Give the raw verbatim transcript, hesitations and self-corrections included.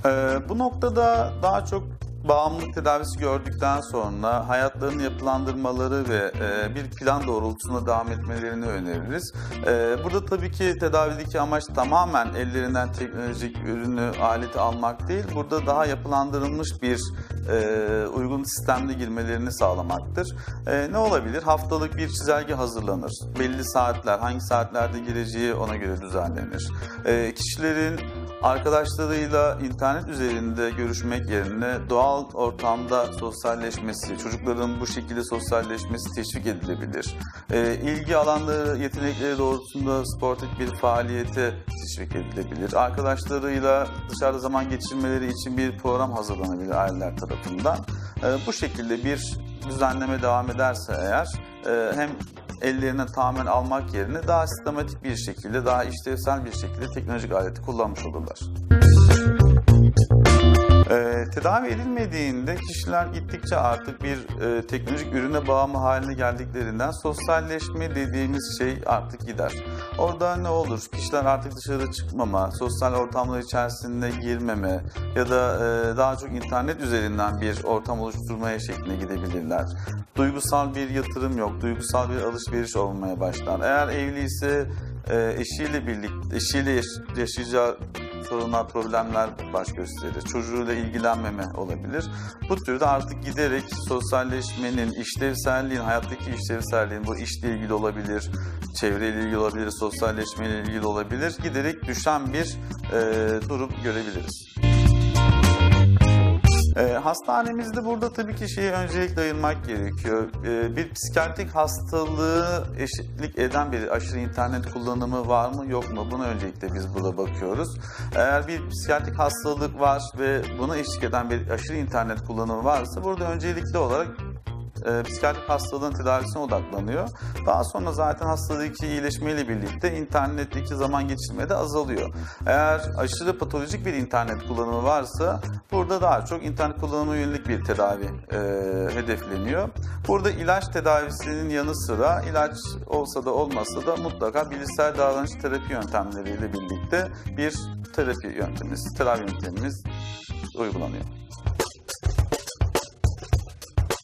Ee, bu noktada daha çok bağımlılık tedavisi gördükten sonra hayatlarını yapılandırmaları ve e, bir plan doğrultusunda devam etmelerini öneririz. E, burada tabii ki tedavideki amaç tamamen ellerinden teknolojik ürünü, aleti almak değil. Burada daha yapılandırılmış bir e, uygun sistemde girmelerini sağlamaktır. E, ne olabilir? Haftalık bir çizelge hazırlanır. Belli saatler, hangi saatlerde gireceği ona göre düzenlenir. E, kişilerin arkadaşlarıyla internet üzerinde görüşmek yerine doğal ortamda sosyalleşmesi, çocukların bu şekilde sosyalleşmesi teşvik edilebilir. E, ilgi alanları, yetenekleri doğrultusunda sportif bir faaliyete teşvik edilebilir. Arkadaşlarıyla dışarıda zaman geçirmeleri için bir program hazırlanabilir aileler tarafından. E, bu şekilde bir düzenleme devam ederse eğer e, hem ellerinden tamamen almak yerine daha sistematik bir şekilde, daha işlevsel bir şekilde teknolojik aleti kullanmış olurlar. Ee, tedavi edilmediğinde kişiler gittikçe artık bir e, teknolojik ürüne bağımlı haline geldiklerinden sosyalleşme dediğimiz şey artık gider. Orada ne olur? Kişiler artık dışarı çıkmama, sosyal ortamlar içerisinde girmeme ya da e, daha çok internet üzerinden bir ortam oluşturmaya şekline gidebilirler. Duygusal bir yatırım yok, duygusal bir alışveriş olmaya başlar. Eğer evliyse e, eşiyle birlikte, eşiyle yaş yaşayacağı sorunlar, problemler baş gösterir. Çocuğuyla ilgilenmeme olabilir. Bu türde artık giderek sosyalleşmenin, işlevselliğin, hayattaki işlevselliğin, bu işle ilgili olabilir, çevreyle ilgili olabilir, sosyalleşmeyle ilgili olabilir, giderek düşen bir e, durum görebiliriz. E, hastanemizde burada tabii ki şeyi öncelikle ayırmak gerekiyor. E, bir psikiyatrik hastalığı eşitlik eden bir aşırı internet kullanımı var mı yok mu? Buna öncelikle biz burada bakıyoruz. Eğer bir psikiyatrik hastalık var ve buna eşlik eden bir aşırı internet kullanımı varsa burada öncelikli olarak E, psikiyatrik hastalığın tedavisine odaklanıyor. Daha sonra zaten hastadaki iyileşmeyle birlikte internetteki zaman geçirme de azalıyor. Eğer aşırı patolojik bir internet kullanımı varsa burada daha çok internet kullanımına yönelik bir tedavi e, hedefleniyor. Burada ilaç tedavisinin yanı sıra ilaç olsa da olmasa da mutlaka bilişsel davranış terapi yöntemleriyle birlikte bir terapi yöntemimiz, tedavi yöntemimiz uygulanıyor.